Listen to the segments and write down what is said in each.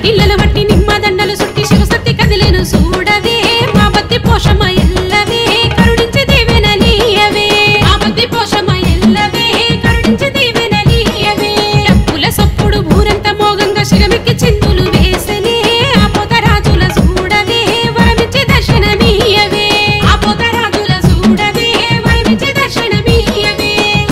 పరిల్లలు వట్టి నిమ్మ దండలు సుట్టి శివశక్తి కదిలేను చూడవే మా బద్ది పోషమ్మ ఎల్లవే కరుణించి దీవెనలీయవే మా బద్ది పోషమ్మ ఎల్లవే కరుణించి దీవెనలీయవే డప్పుల సప్పుడు ఊరంతా మోగంగా శిరమిక్కి చిందులు వేసనే ఆ పోతరాజుల చూడవే వరమిచ్చి దర్శనమీయవే ఆ పోతరాజుల చూడవే వరమిచ్చి దర్శనమీయవే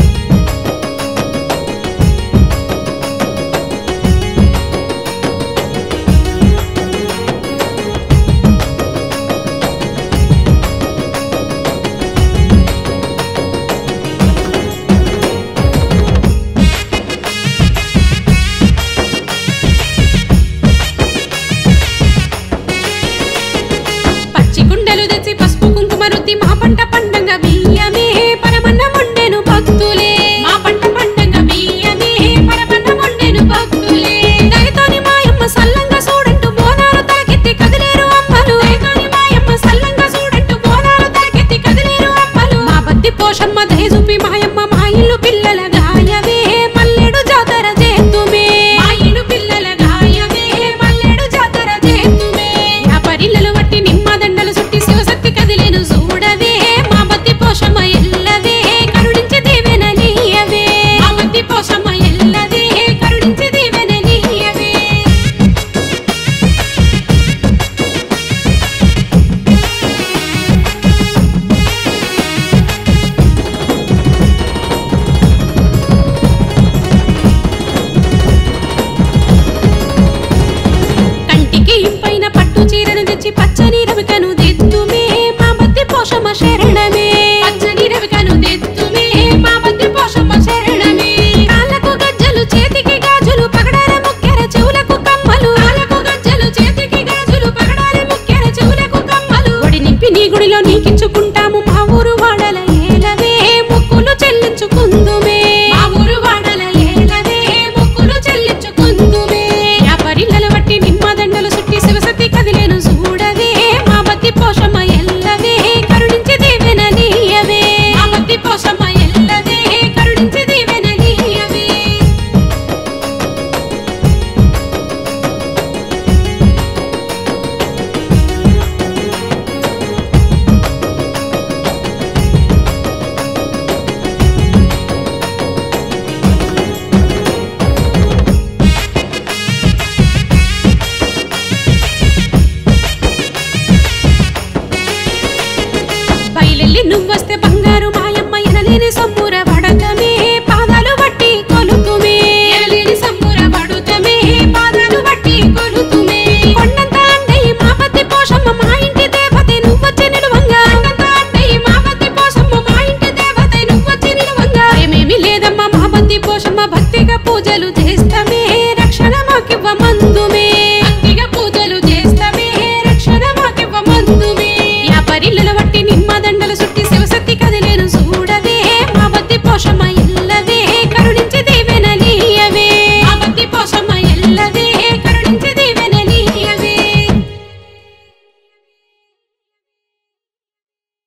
కుండలు తెచ్చి పసుపు కుంకుమ రుద్ది మా పంట పండంగా బియ్యమే పరమన్న మొండెను భక్తులే మా పంట పండంగా బియ్యమే పరమన్న మొండెను భక్తులే దయతోని మాయమ్మ సల్లంగా చూడంటూ బోనాలు తలకెత్తి కదిలేరు అమ్మలు దయతోని మాయమ్మ సల్లంగా చూడంటూ బోనాలు తలకెత్తి కదిలేరు అమ్మలు మా బద్ది పోషమ్మ దయ చూపి మాయమ్మ మా ఇల్లు పిల్లల గాయవే మల్లెడు జాతర చేతుమే మా ఇల్లు పిల్లల గాయవే మల్లెడు జాతర చేతుమే ఆ పరిల్లలు వట్టి నిమ్మ దండలు సుట్టి శివశక్తి కదిలేను చూడవే మా బద్ది పోషమ్మ ఎల్లవే కరుణించి దీవెనలీయవే మా బద్ది పోషమ్మ ఎల్లవే కరుణించి దీవెనలీయవే కంటికి ఇంపైన పట్టు చీరను తెచ్చి పచ్చని రవికను దిద్దుమే మా బద్ది పోషమ్మ శరణమే